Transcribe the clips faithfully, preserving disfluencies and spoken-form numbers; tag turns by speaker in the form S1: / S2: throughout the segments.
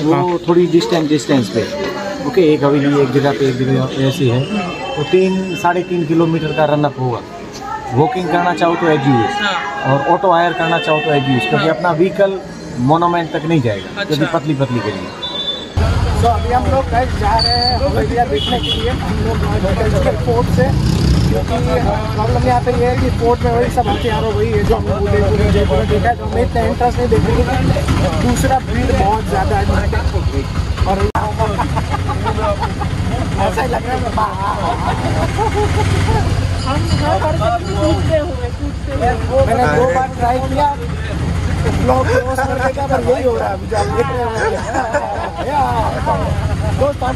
S1: वो थोड़ी distance distance पे। ओके, एक हवेली एक जगह पे एक जगह ऐसी है, तो तीन साढ़े तीन किलोमीटर का रन अप होगा। वॉकिंग करना चाहो तो एज यूज, और ऑटो हायर करना चाहो तो एज यूज, क्योंकि अपना व्हीकल मोनोमेंट तक नहीं जाएगा,
S2: अच्छा।
S1: क्योंकि पतली पतली के लिए।
S3: तो अभी हम लोग कल जा रहे हैं हवेलियाँ देखने के लिए, हम लोग फोर्ट से, क्योंकि प्रॉब्लम यहाँ पे ये है कि फोर्ट में वही सब हथियारों वही है जो हमने उदयपुर जयपुर में देखा है, तो हमें इतना इंटरेस्ट नहीं देखेंगे। दूसरा भीड़ बहुत ज़्यादा है और ऐसा ही लग रहा है मैंने दो बार ट्राई किया ब्लॉग क्रॉस करने का, पर यही हो रहा है जो आप देख रहे हैं। दोस्त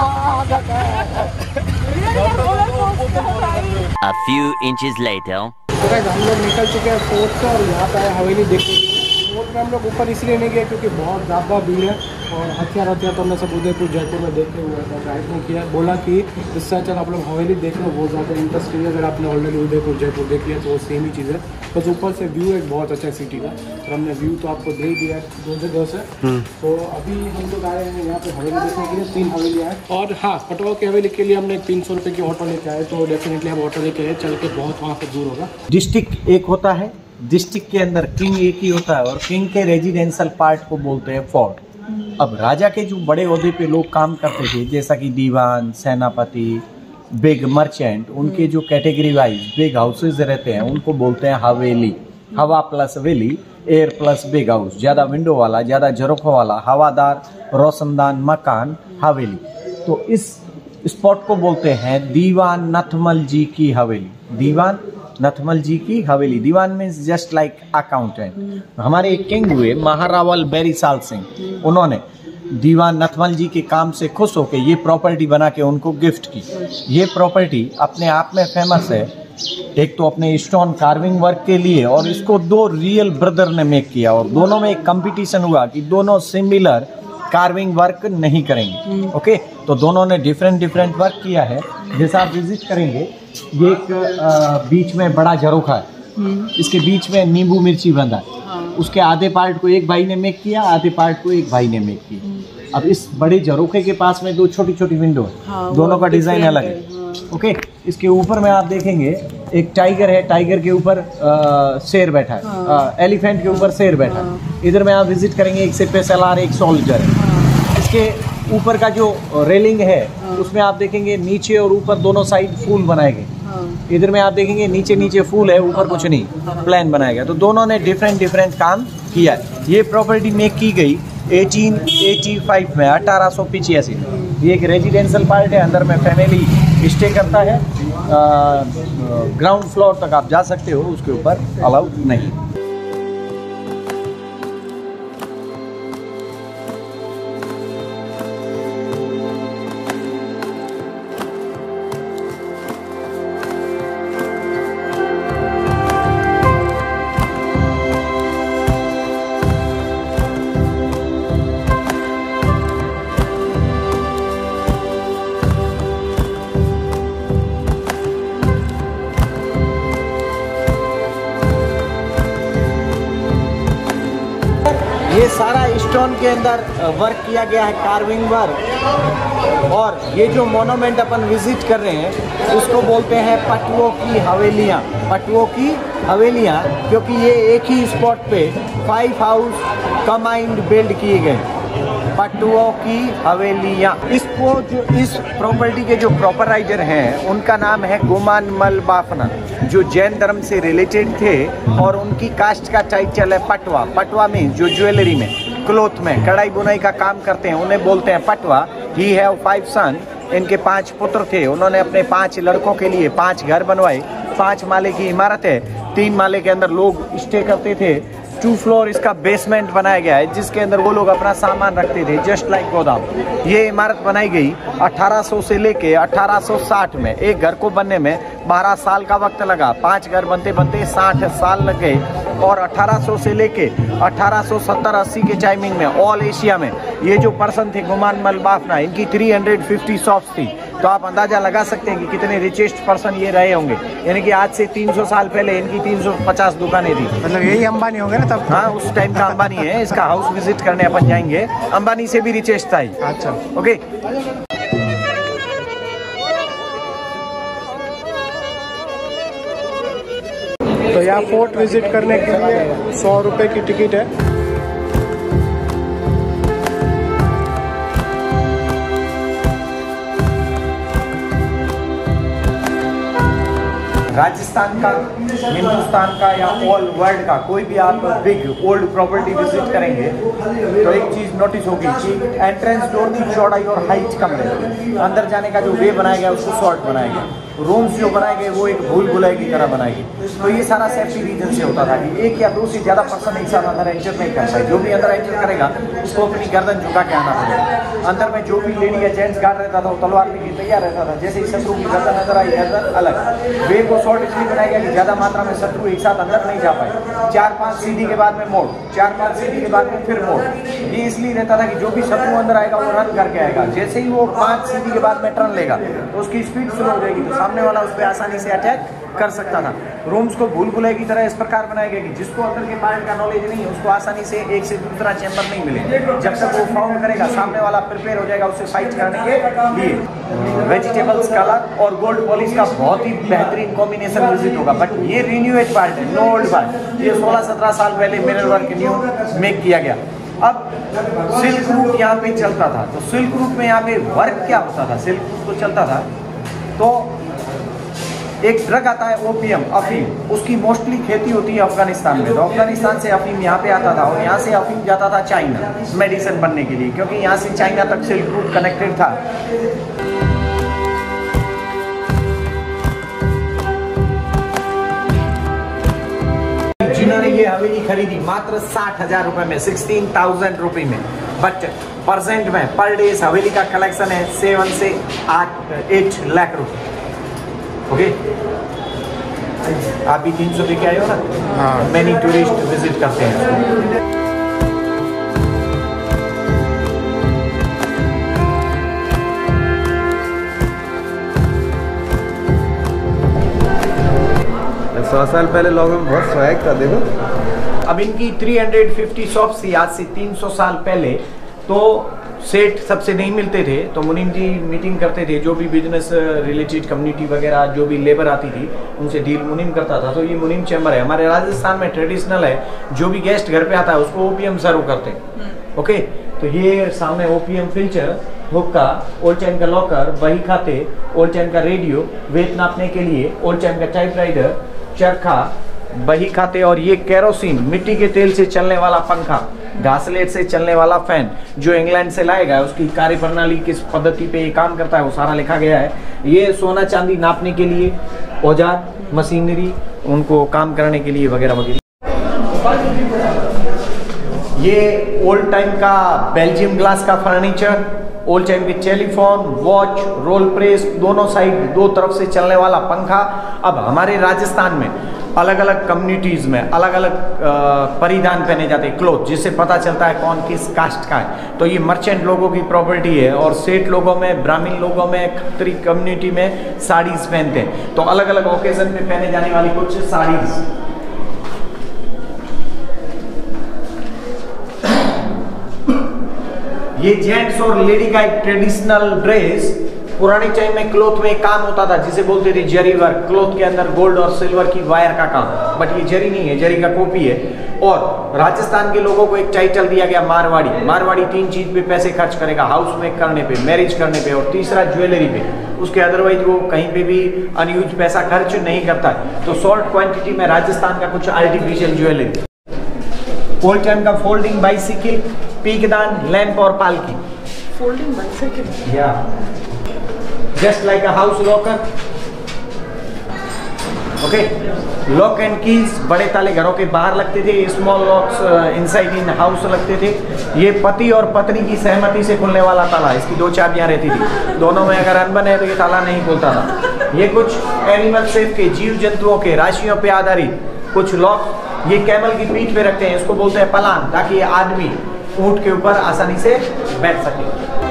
S4: A few inches later.
S3: तो गाइस हम लोग निकल चुके हैं फोर्ट से और यहाँ पे हवेली देखने के लिए। फोर्ट में हम लोग ऊपर इसलिए नहीं गए क्योंकि बहुत ज़्यादा भीड़ है और हथियार हथियार तो हमने सब उदयपुर जयपुर में देखे हुए हैं, गाइड ने किया, बोला कि इससे अच्छा आप लोग हवेली देख लो, बहुत ज़्यादा इंटरेस्टिंग है। अगर आपने ऑलरेडी उदयपुर जयपुर देख लिया तो वो सेम ही चीज़ है, बस ऊपर से व्यू एक बहुत अच्छा है सिटी का, और हमने व्यू तो आपको दे दिया है दो जगह से। तो अभी हम लोग आए हैं यहाँ पे हवेली देखने के लिए, तीन हवेलियाँ हैं। और हाँ, पटवा की हवेली के लिए हमने एक तीन सौ रुपये की ऑटो लेके आए, तो डेफिनेटली हम ऑटो लेके आए, चल के बहुत वहाँ से दूर होगा।
S1: डिस्ट्रिक्ट एक होता है, डिस्ट्रिक्ट के अंदर किंग एक ही होता है, और किंग के रेजिडेंशियल पार्ट को बोलते हैं फोर्ट। अब राजा के जो बड़े ओहदे पे लोग काम करते थे, जैसा कि दीवान, सेनापति, बिग मर्चेंट, उनके जो कैटेगरी वाइज बिग हाउसेज रहते हैं उनको बोलते हैं हवेली। हवा प्लस हवेली, एयर प्लस बिग हाउस, ज़्यादा विंडो वाला, ज़्यादा झरोखों वाला, हवादार रोशनदान मकान हवेली। तो इस स्पॉट को बोलते हैं दीवान नथमल जी की हवेली। दीवान नथमल जी की हवेली, दीवान मीन्स जस्ट लाइक अकाउंटेंट। हमारे एक किंग हुए महारावल बैरीसाल सिंह, उन्होंने दीवान नथमल जी के काम से खुश होकर ये प्रॉपर्टी बना के उनको गिफ्ट की। ये प्रॉपर्टी अपने आप में फेमस है, एक तो अपने स्टोन कार्विंग वर्क के लिए, और इसको दो रियल ब्रदर ने मेक किया, और दोनों में एक कंपटीशन हुआ कि दोनों सिमिलर कार्विंग वर्क नहीं करेंगे। ओके, तो दोनों ने डिफरेंट डिफरेंट वर्क किया है। जैसा आप विजिट करेंगे, ये एक आ, बीच में बड़ा झरोखा है, इसके बीच में नींबू मिर्ची बंधा है, उसके आधे पार्ट को एक भाई ने मेक किया, आधे पार्ट को एक भाई ने मेक किया। अब इस बड़े झरोखे के पास में दो छोटी छोटी विंडो है, हाँ, दोनों का डिजाइन अलग है। हाँ। ओके, इसके ऊपर में आप देखेंगे एक टाइगर है, टाइगर के ऊपर शेर बैठा है, हाँ। एलिफेंट के ऊपर शेर बैठा है। हाँ। इधर में आप विजिट करेंगे एक सिपे सलार, एक सोल्जर है। हाँ। इसके ऊपर का जो रेलिंग है, हाँ। उसमें आप देखेंगे नीचे और ऊपर दोनों साइड फूल बनाए गए। हाँ। इधर में आप देखेंगे नीचे नीचे फूल है, ऊपर कुछ नहीं, प्लान बनाया गया। तो दोनों ने डिफरेंट डिफरेंट काम किया है। ये प्रॉपर्टी मेक की गई अठारह सौ पचासी में, अठारह सौ पिचासी में। ये एक रेजिडेंशियल पार्ट है, अंदर में फैमिली स्टे करता है, ग्राउंड फ्लोर तक आप जा सकते हो, उसके ऊपर अलाउ नहीं। ये सारा स्टोन के अंदर वर्क किया गया है, कार्विंग वर्क। और ये जो मोनूमेंट अपन विजिट कर रहे हैं उसको बोलते हैं पटवों की हवेलियाँ। पटवों की हवेलियाँ क्योंकि ये एक ही स्पॉट पे फाइव हाउस कमाइंड बिल्ड किए गए, पटवों की हवेलियाँ। इसको जो इस प्रॉपर्टी के जो प्रॉपराइटर हैं उनका नाम है गुमान मल बाफना, जो जैन धर्म से रिलेटेड थे, और उनकी कास्ट का टाइटल है पटवा। पटवा में जो ज्वेलरी में, क्लोथ में, कढ़ाई बुनाई का काम करते हैं उन्हें बोलते हैं Patwa. He have five son, इनके पांच पुत्र थे। उन्होंने अपने पांच लड़कों के लिए पांच घर बनवाए। पांच माले की इमारत है, तीन माले के अंदर लोग स्टे करते थे। टू फ्लोर इसका बेसमेंट बनाया गया है जिसके अंदर वो लोग अपना सामान रखते थे, जस्ट लाइक गोदाम। ये इमारत बनाई गई अठारह सौ से लेके अठारह सौ साठ में। एक घर को बनने में बारह साल का वक्त लगा। पांच घर बनते बनते साठ साल लग गए और अठारह सौ से लेके अठारह सौ सत्तर अस्सी के टाइमिंग में ऑल एशिया में ये जो पर्सन थे गुमान मल बाफना, इनकी तीन सौ पचास शॉप्स थी। तो आप अंदाजा लगा सकते हैं कि कितने रिचेस्ट पर्सन ये रहे होंगे। यानी कि आज से तीन सौ साल पहले इनकी तीन सौ पचास दुकानें थी।
S3: मतलब यही अंबानी हो गए ना तब?
S1: हाँ, उस टाइम का अंबानी है। इसका हाउस विजिट करने अपन जाएंगे। अंबानी से भी रिचेस्ट था।
S3: अच्छा,
S1: ओके।
S3: तो यहाँ फोर्ट विजिट करने के लिए सौ रुपए की टिकट है।
S1: राजस्थान का, हिंदुस्तान का या ऑल वर्ल्ड का कोई भी आप बिग ओल्ड प्रॉपर्टी विजिट करेंगे तो एक चीज़ नोटिस होगी कि एंट्रेंस डोर की चौड़ाई और हाइट कम है। अंदर जाने का जो वे बनाया गया उसको शॉर्ट बनाया गया। रूम्स जो बनाए गए वो एक भूल भुलाई की तरह बनाए गए। तो ये सारा सेफ्टी रीजन से होता था कि एक या दो से ज़्यादा पर्सन एक साथ अंदर एंटर नहीं कर पाए। जो भी अंदर एंटर करेगा उसको अपनी गर्दन झुका के आना पड़ेगा। अंदर में जो भी लेडी या जेंट्स गार्ड रहता था वो तलवार लेके तैयार रहता था। जैसे ही शत्रु की गर्दन नजर आई, गर्दन अलग। वे को शॉर्ट इसलिए बनाया गया कि ज़्यादा मात्रा में शत्रु एक साथ अंदर नहीं जा पाए। चार पाँच सीढ़ी के बाद में मोड़, चार पाँच सीढ़ी के बाद में फिर मोड़। ये इसलिए रहता था कि जो भी शत्रु अंदर आएगा वो रन करके आएगा। जैसे ही वो पाँच सीढ़ी के बाद में टर्न लेगा तो उसकी स्पीड स्लो हो जाएगी, तो सामने वाला उस पर आसानी से अटैक कर सकता था। रूम्स को भूल भुलैया की तरह इस प्रकार बनाया गया कि जिसको अंदर के पार्ट का नॉलेज नहीं है उसको आसानी से एक से दूसरा चैम्बर नहीं मिले। जब तक वो फाउंड करेगा सामने वाला प्रिपेयर हो जाएगा उससे फाइट करने के लिए। वेजिटेबल्स कलर और गोल्ड पॉलिश का बहुत ही बेहतरीन कॉम्बिनेशन विजिट होगा। बट ये रिन्यूएड पार्ट है, नो ओल्ड पार्ट। ये सोलह सत्रह साल पहले मिरर वर्क न्यू मेक किया गया। अब सिल्क रूट यहाँ पे चलता था, तो सिल्क रूट में यहाँ पे वर्क क्या होता था? सिल्क रूट तो चलता था तो एक ड्रग आता है ओपियम, अफीम, उसकी मोस्टली खेती होती है अफगानिस्तान में। तो अफगानिस्तान से अफीम यहाँ पे आता था और यहाँ से अफीम जाता था चाइना मेडिसिन बनने के लिए, क्योंकि यहाँ से चाइना तक सिल्क रूट कनेक्टेड था। जिन्होंने ये हवेली खरीदी मात्र साठ हजार रुपए में, सिक्सटीन थाउजेंड रुपए में। बट परसेंट में पर डे इस हवेली का कलेक्शन है सेवन से आठ एट लाख रुपए। ओके, आप भी तीन सौ लेके आए हो ना? हाँ। मैनी टूरिस्ट विजिट करते हैं।
S2: सौ साल पहले लोगों में बहुत स्वैग था, देखो।
S1: अब इनकी तीन सौ पचास शॉप्स थी आज से तीन सौ साल पहले। तो सेठ सबसे नहीं मिलते थे, तो मुनीम जी मीटिंग करते थे। जो भी बिजनेस रिलेटेड कम्युनिटी वगैरह जो भी लेबर आती थी उनसे डील मुनीम करता था। तो ये मुनीम चैम्बर है। हमारे राजस्थान में ट्रेडिशनल है, जो भी गेस्ट घर पे आता है उसको ओपीएम सर्व करते हैं। ओके, तो ये सामने ओपीएम फिल्टर, हुक्का, ओल्ड चैन का लॉकर, बही खाते, ओल्ड चैन का रेडियो, वेट नापने के लिए, ओल्ड चैन का टाइपराइटर, चरखा, बही खाते, और ये केरोसिन मिट्टी के तेल से चलने वाला पंखा, घासलेट से चलने वाला फैन जो इंग्लैंड से लाया गया, उसकी कार्य प्रणाली किस पद्धति पे ये काम करता है वो सारा लिखा गया है। ये सोना चांदी नापने के लिए औजार, मशीनरी, उनको काम करने के लिए वगैरह वगैरह। ये ओल्ड टाइम का बेल्जियम ग्लास का फर्नीचर, ओल्ड टाइम के टेलीफोन, वॉच, रोल प्रेस, दोनों साइड दो तरफ से चलने वाला पंखा। अब हमारे राजस्थान में अलग अलग कम्युनिटीज़ में अलग अलग परिधान पहने जाते हैं, क्लोथ, जिससे पता चलता है कौन किस कास्ट का है। तो ये मर्चेंट लोगों की प्रॉपर्टी है, और सेठ लोगों में, ब्राह्मण लोगों में, खत्री कम्युनिटी में साड़ीज पहनते हैं। तो अलग अलग ओकेजन में पहने जाने वाली कुछ साड़ीज। ये जेंट्स और लेडी का एक ट्रेडिशनल ड्रेस। पुराने टाइम में क्लॉथ में काम होता था जिसे बोलते थे जरी वर्क। क्लॉथ के अंदर गोल्ड और सिल्वर की वायर का काम, बट ये जरी नहीं है, जरी का कॉपी है। और राजस्थान के लोगों को एक टाइटल दिया गया मारवाड़ी। मारवाड़ी तीन चीज पे पैसे खर्च करेगा, हाउस मेक करने पे, मैरिज करने पे, और तीसरा ज्वेलरी पे। उसके अदरवाइज वो कहीं पे भी अनयूज पैसा खर्च नहीं करता है। तो शॉर्ट क्वांटिटी में राजस्थान का कुछ आर्टिफिशियल ज्वेलरी। ओल्ड टाइम का फोल्डिंग बाइसिकल, पीकदान, लैंप और पालकी।
S5: फोल्डिंग बाइसिकल,
S1: या just like a house locker. Okay, lock and keys, बड़े ताले घरों के बाहर लगते थे, small locks inside in house लगते थे। ये पति और पत्नी की सहमति से खुलने वाला ताला, इसकी दो चाबियां रहती थी, दोनों में अगर अनबन है तो ये ताला नहीं खुलता था। ये कुछ एनिमल सेफ के, जीव जंतुओं के, राशियों पे आधारित कुछ लॉक ये कैमल की पीठ पे रखते हैं, इसको बोलते हैं पलान, ताकि ये आदमी ऊंट के ऊपर आसानी से बैठ सके।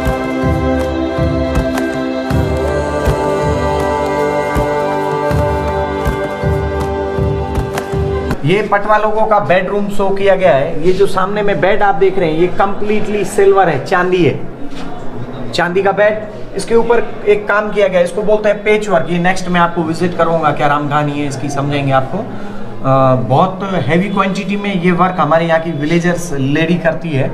S1: ये पटवा लोगों का बेडरूम शो किया गया है। ये जो सामने में बेड आप देख रहे हैं ये कंप्लीटली सिल्वर है, चांदी है, चांदी का बेड। इसके ऊपर एक काम किया गया है, इसको बोलते हैं पेच वर्क। ये नेक्स्ट मैं आपको विजिट करूंगा, क्या राम कहानी है इसकी समझेंगे आपको। आ, बहुत हैवी क्वांटिटी में ये वर्क हमारे यहाँ की विलेजर्स लेडी करती है।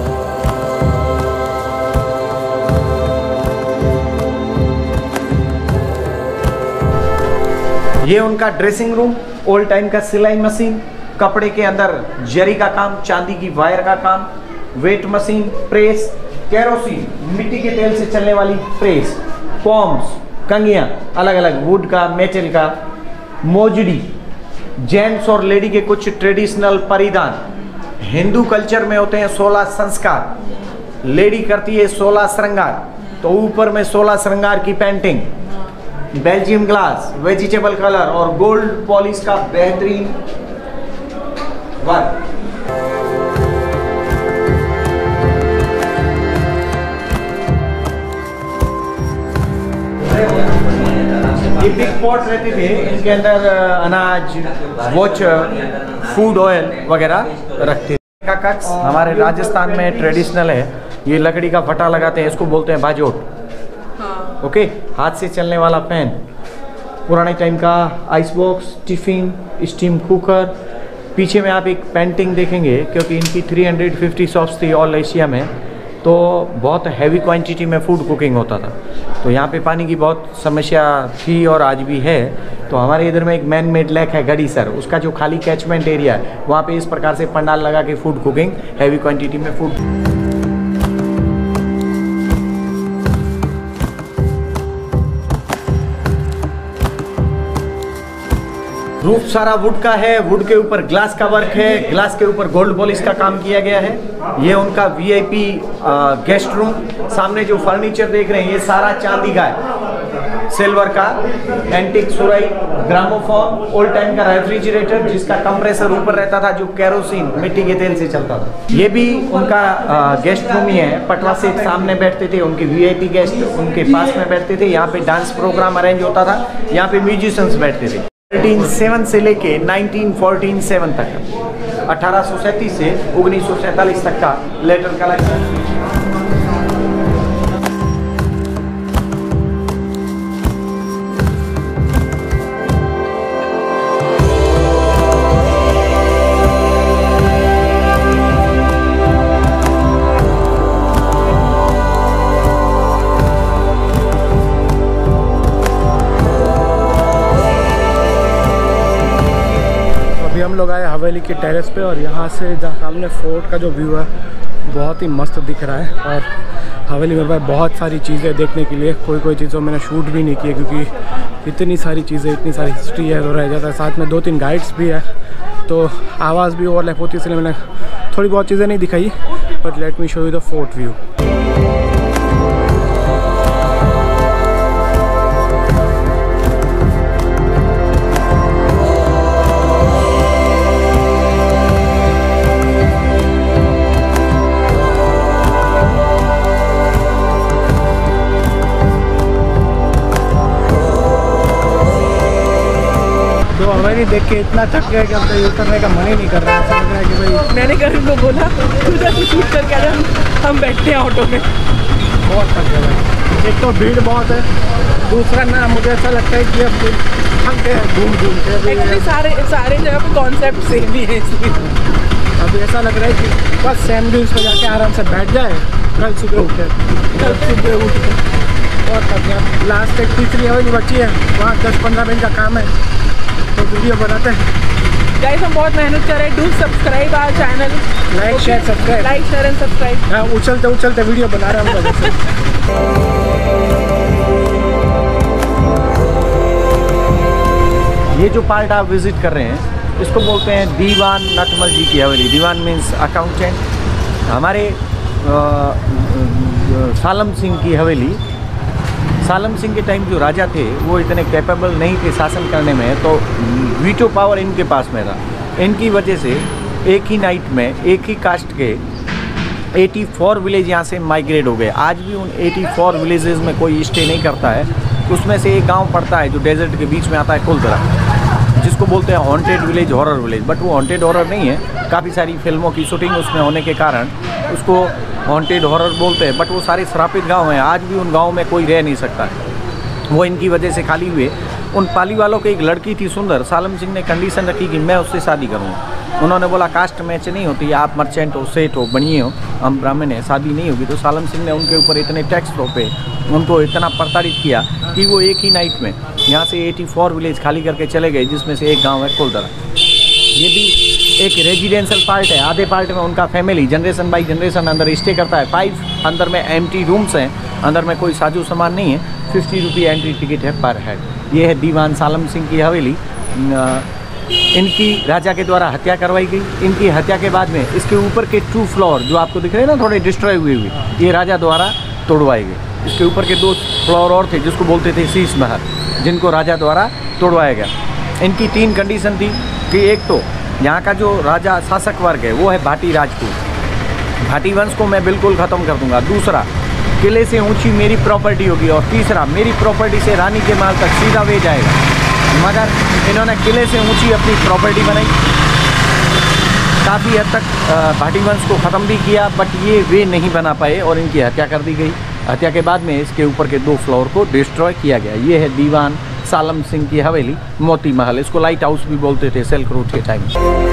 S1: ये उनका ड्रेसिंग रूम, ओल्ड टाइम का सिलाई मशीन, कपड़े के अंदर जरी का काम, चांदी की वायर का काम, वेट मशीन, प्रेस, केरोसिन, मिट्टी के तेल से चलने वाली प्रेस, पॉम्स, कंगियां, अलग अलग वुड का, मेटल का, मोजड़ी, जेंट्स और लेडी के कुछ ट्रेडिशनल परिधान। हिंदू कल्चर में होते हैं सोलह संस्कार, लेडी करती है सोलह श्रृंगार, तो ऊपर में सोलह श्रृंगार की painting, Belgium glass, vegetable colour और गोल्ड पॉलिश का बेहतरीन वर्क। ये बिग पॉट रहते थे, इनके अंदर अनाज, वॉच, फूड ऑयल वगैरह रखते थे। का कक्स हमारे राजस्थान में ट्रेडिशनल है, ये लकड़ी का फटा लगाते हैं, इसको बोलते हैं बाजोट। ओके okay, हाथ से चलने वाला फैन, पुराने टाइम का ice box, tiffin, steam cooker. पीछे में आप एक पेंटिंग देखेंगे, क्योंकि इनकी तीन सौ पचास शॉप्स थी ऑल एशिया में, तो बहुत हैवी क्वांटिटी में फूड कुकिंग होता था। तो यहाँ पे पानी की बहुत समस्या थी और आज भी है। तो हमारे इधर में एक मैन मेड लेक है गड़ीसर, उसका जो खाली कैचमेंट एरिया है वहाँ पे इस प्रकार से पंडाल लगा के फूड कुकिंग, हैवी क्वांटिटी में फूड। रूफ सारा वुड का है, वुड के ऊपर ग्लास का वर्क है, ग्लास के ऊपर गोल्ड पॉलिश का काम किया गया है। ये उनका वीआईपी गेस्ट रूम। सामने जो फर्नीचर देख रहे हैं ये सारा चांदी का है, सिल्वर का, एंटिक सुराई, ग्रामोफोन, ओल्ड टाइम का रेफ्रिजरेटर जिसका कंप्रेसर ऊपर रहता था, जो केरोसिन मिट्टी के तेल से चलता था। ये भी उनका गेस्ट रूम ही है। पटवा से सामने बैठते थे, उनके वीआईपी गेस्ट उनके पास में बैठते थे। यहाँ पे डांस प्रोग्राम अरेंज होता था, यहाँ पे म्यूजिशियंस बैठते थे। अठारह सौ सात से लेके उन्नीस सौ सैंतालीस तक, अठारह सौ सैंतीस से उन्नीस सौ सैंतालीस तक का लेटर कलेक्शन।
S3: हम लोग आए हवेली के टेरेस पे, और यहाँ से जहाँ सामने फोर्ट का जो व्यू है बहुत ही मस्त दिख रहा है। और हवेली में भाई बहुत सारी चीज़ें देखने के लिए, कोई कोई चीज़ों मैंने शूट भी नहीं किए क्योंकि इतनी सारी चीज़ें, इतनी सारी हिस्ट्री है तो रह जाता है। साथ में दो तीन गाइड्स भी है तो आवाज़ भी ओवरलैप होती है, इसलिए मैंने थोड़ी बहुत चीज़ें नहीं दिखाई। But let me show you the fort view. हवेली देख के इतना थक गया कि अब तो उतरने का मन ही नहीं कर रहा है। समझ रहा है कि भाई
S5: मैंने कल उनको बोला तुझे तू शूट करके आ जा, हम बैठते हैं ऑटो में।
S3: बहुत थक गया भाई। एक तो भीड़ बहुत है, दूसरा ना मुझे ऐसा लगता है कि अब थक गए घूम घूम के।
S5: एक्चुअली सारे सारे जगह पे कॉन्सेप्ट सेम ही है, इसलिए
S3: अभी ऐसा लग रहा है कि बस सैंड ड्यून्स पे जाके आराम से बैठ जाए, कल सुबह उठे कल सुबह उठ के बहुत थक गया। लास्ट एक तीसरी हवेली बची है, वहाँ दस पंद्रह मिनट का काम है तो वीडियो बनाते हैं।
S5: गाइस हम बहुत मेहनत कर रहे हैं। Do subscribe our channel,
S3: like share subscribe,
S5: like share and subscribe.
S3: उछलते उछलते वीडियो बना रहे हैं हम।
S1: ये जो पार्ट आप विजिट कर रहे हैं इसको बोलते हैं दीवान नटमल जी की हवेली। दीवान मीन्स अकाउंटेंट। हमारे सालम सिंह की हवेली, सालम सिंह के टाइम जो राजा थे वो इतने कैपेबल नहीं थे शासन करने में, तो वीटो पावर इनके पास में था। इनकी वजह से एक ही नाइट में एक ही कास्ट के चौरासी विलेज यहाँ से माइग्रेट हो गए। आज भी उन चौरासी विलेजेस में कोई स्टे नहीं करता है। उसमें से एक गांव पड़ता है जो डेजर्ट के बीच में आता है, कुलदरा, जिसको बोलते हैं haunted village, horror village. But वो हॉन्टेड हॉरर नहीं है, काफ़ी सारी फिल्मों की शूटिंग उसमें होने के कारण उसको हॉन्टेड हॉरर बोलते हैं। बट वो सारे श्रापित गांव हैं, आज भी उन गाँव में कोई रह नहीं सकता है, वो इनकी वजह से खाली हुए। उन पाली वालों की एक लड़की थी सुंदर, सालम सिंह ने कंडीशन रखी कि मैं उससे शादी करूँगा। उन्होंने बोला कास्ट मैच नहीं होती, आप मर्चेंट हो, सेठ हो, बनिए हो, हम ब्राह्मण हैं, शादी नहीं होगी। तो सालम सिंह ने उनके ऊपर इतने टैक्स थोपे, उनको इतना प्रताड़ित किया कि वो एक ही नाइट में यहाँ से चौरासी विलेज खाली करके चले गए, जिसमें से एक गांव है कुलदरा। ये भी एक रेजिडेंशियल पार्ट है। आधे पार्ट में उनका फैमिली जनरेशन बाई जनरेशन अंदर स्टे करता है। फाइव अंदर में एम्प्टी रूम्स हैं, अंदर में कोई साजो सामान नहीं है। फिफ्टी रुपी एंट्री टिकट है पर हेड। ये है दीवान सालम सिंह की हवेली। इनकी राजा के द्वारा हत्या करवाई गई। इनकी हत्या के बाद में इसके ऊपर के टू फ्लोर जो आपको दिख रहे हैं ना, थोड़े डिस्ट्रॉय हुए हुए, ये राजा द्वारा तोड़वाए गए। इसके ऊपर के दो फ्लोर और थे जिसको बोलते थे शीश महल, जिनको राजा द्वारा तोड़वाया गया। इनकी तीन कंडीशन थी कि एक तो यहाँ का जो राजा शासक वर्ग है वो है भाटी राजपूत, भाटी वंश को मैं बिल्कुल ख़त्म कर दूंगा। दूसरा, किले से ऊंची मेरी प्रॉपर्टी होगी। और तीसरा, मेरी प्रॉपर्टी से रानी के महल तक सीधा वे जाएगा। मगर इन्होंने किले से ऊंची अपनी प्रॉपर्टी बनाई, काफ़ी हद तक भाटी वंश को ख़त्म भी किया, बट ये वे नहीं बना पाए और इनकी हत्या कर दी गई। हत्या के बाद में इसके ऊपर के दो फ्लोर को डिस्ट्रॉय किया गया। ये है दीवान सालम सिंह की हवेली, मोती महल। इसको लाइट हाउस भी बोलते थे सिल्क रूट के टाइम।